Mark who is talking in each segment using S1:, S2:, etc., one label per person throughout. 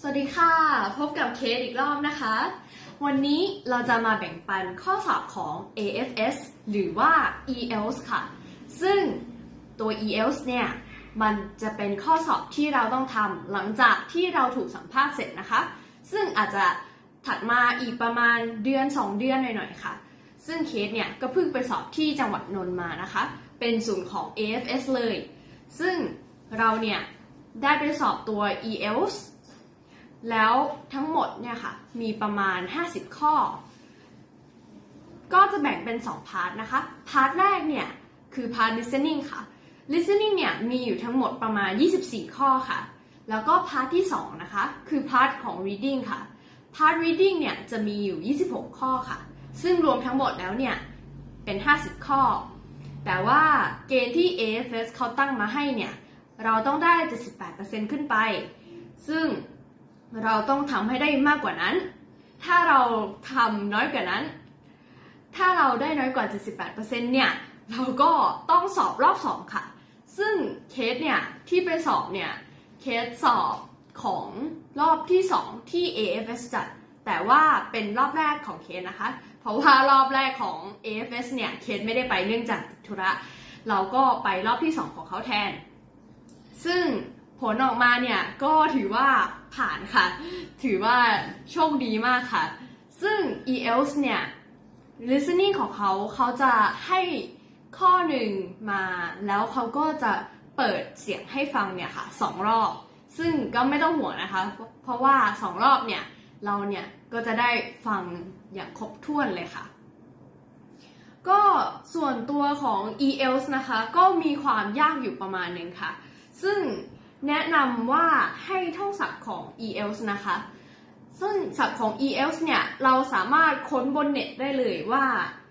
S1: สวัสดีค่ะพบกับเคสอีกรอบนะคะวันนี้เราจะมาแบ่งปันข้อสอบของ AFS หรือว่า IELTS ค่ะซึ่งตัว IELTS เนี่ยมันจะเป็นข้อสอบที่เราต้องทำหลังจากที่เราถูกสัมภาษณ์เสร็จนะคะซึ่งอาจจะถัดมาอีกประมาณเดือน2 เดือนหน่อยๆค่ะซึ่งเคสเนี่ยก็เพิ่งไปสอบที่จังหวัดนนท์มานะคะเป็นศูนย์ของ AFS เลยซึ่งเราเนี่ยได้ไปสอบตัว IELTSแล้วทั้งหมดเนี่ยค่ะมีประมาณ50ข้อก็จะแบ่งเป็น2พาร์ทนะคะพาร์ทแรกเนี่ยคือพาร์ท listening ค่ะ listening เนี่ยมีอยู่ทั้งหมดประมาณ24ข้อค่ะแล้วก็พาร์ทที่2นะคะคือพาร์ทของ reading ค่ะพาร์ท reading เนี่ยจะมีอยู่26ข้อค่ะซึ่งรวมทั้งหมดแล้วเนี่ยเป็น50ข้อแต่ว่าเกณฑ์ที่ AFS เขาตั้งมาให้เนี่ยเราต้องได้ 78% ขึ้นไปซึ่งเราต้องทำให้ได้มากกว่านั้นถ้าเราทำน้อยกว่านั้นถ้าเราได้น้อยกว่า 78% เนี่ยเราก็ต้องสอบรอบ2ค่ะซึ่งเคสเนี่ยที่ไปสอบเนี่ยเคสสอบของรอบที่2ที่ AFS จัดแต่ว่าเป็นรอบแรกของเคสนะคะเพราะว่ารอบแรกของ AFS เนี่ยเคสไม่ได้ไปเนื่องจากติดธุระเราก็ไปรอบที่2ของเขาแทนซึ่งผลออกมาเนี่ยก็ถือว่าผ่านค่ะถือว่าโชคดีมากค่ะซึ่ง IELTS เนี่ย listening ของเขาจะให้ข้อหนึ่งมาแล้วเขาก็จะเปิดเสียงให้ฟังเนี่ยค่ะ2 รอบซึ่งก็ไม่ต้องห่วงนะคะเพราะว่า2 รอบเนี่ยเราเนี่ยก็จะได้ฟังอย่างครบถ้วนเลยค่ะก็ส่วนตัวของ IELTS นะคะก็มีความยากอยู่ประมาณนึงค่ะซึ่งแนะนำว่าให้ท่องศัพท์ของ IELTS นะคะซึ่งศัพท์ของ IELTS เนี่ยเราสามารถค้นบนเน็ตได้เลยว่า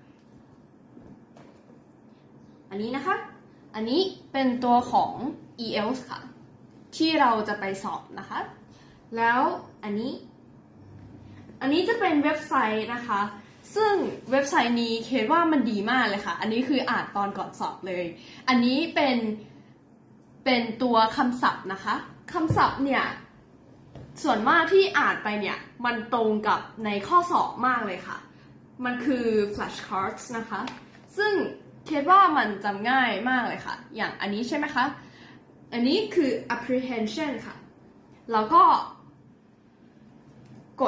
S1: อันนี้นะคะอันนี้เป็นตัวของ IELTS ค่ะที่เราจะไปสอบนะคะแล้วอันนี้จะเป็นเว็บไซต์นะคะซึ่งเว็บไซต์นี้คิดว่ามันดีมากเลยค่ะอันนี้คืออ่านตอนก่อนสอบเลยอันนี้เป็นตัวคำศัพท์นะคะคำศัพท์เนี่ยส่วนมากที่อ่านไปเนี่ยมันตรงกับในข้อสอบมากเลยค่ะมันคือ flashcards นะคะซึ่งคิดว่ามันจำง่ายมากเลยค่ะอย่างอันนี้ใช่ไหมคะอันนี้คือ apprehension ค่ะแล้วก็ก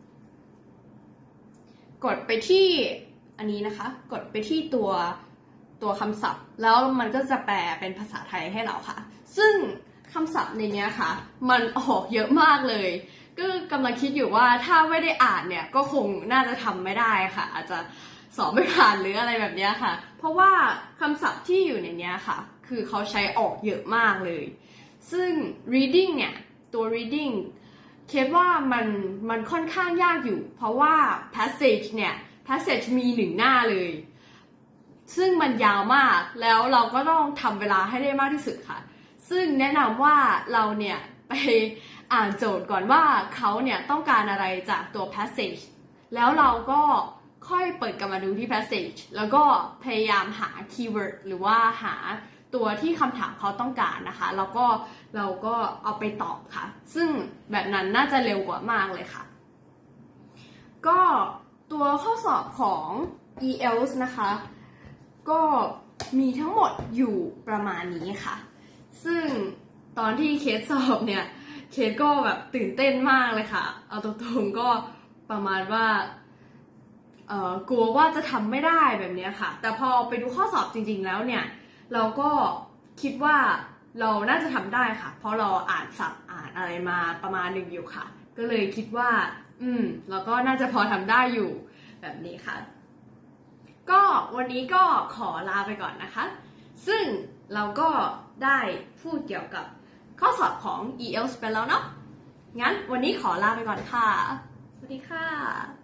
S1: ดไปที่อันนี้นะคะกดไปที่ตัวคำศัพท์แล้วมันก็จะแปลเป็นภาษาไทยให้เราค่ะซึ่งคำศัพท์ในนี้ค่ะมันออกเยอะมากเลยก็กำลังคิดอยู่ว่าถ้าไม่ได้อ่านเนี่ยก็คงน่าจะทำไม่ได้ค่ะอาจจะสอบไม่ผ่านหรืออะไรแบบนี้ค่ะเพราะว่าคำศัพท์ที่อยู่ในนี้ค่ะคือเขาใช้ออกเยอะมากเลยซึ่ง reading เนี่ยตัว reading คิดว่ามันค่อนข้างยากอยู่เพราะว่า passage เนี่ย passage มี1 หน้าเลยซึ่งมันยาวมากแล้วเราก็ต้องทำเวลาให้ได้มากที่สุดค่ะซึ่งแนะนำว่าเราเนี่ยไปอ่านโจทย์ก่อนว่าเขาเนี่ยต้องการอะไรจากตัว passage แล้วเราก็ค่อยเปิดกลับมาดูที่ passage แล้วก็พยายามหา keyword หรือว่าหาตัวที่คำถามเขาต้องการนะคะแล้วก็เราก็เอาไปตอบค่ะซึ่งแบบนั้นน่าจะเร็วกว่ามากเลยค่ะก็ตัวข้อสอบของ IELTS นะคะก็มีทั้งหมดอยู่ประมาณนี้ค่ะซึ่งตอนที่เคสสอบเนี่ยเคสก็แบบตื่นเต้นมากเลยค่ะเอาตรงๆก็ประมาณว่ากลัวว่าจะทำไม่ได้แบบนี้ค่ะแต่พอไปดูข้อสอบจริงๆแล้วเนี่ยเราก็คิดว่าเราน่าจะทำได้ค่ะเพราะเราอ่านศัพท์อ่านอะไรมาประมาณนึงอยู่ค่ะก็เลยคิดว่าเราก็น่าจะพอทำได้อยู่แบบนี้ค่ะก็วันนี้ก็ขอลาไปก่อนนะคะซึ่งเราก็ได้พูดเกี่ยวกับข้อสอบของ IELTS ไปแล้วเนาะงั้นวันนี้ขอลาไปก่อนค่ะสวัสดีค่ะ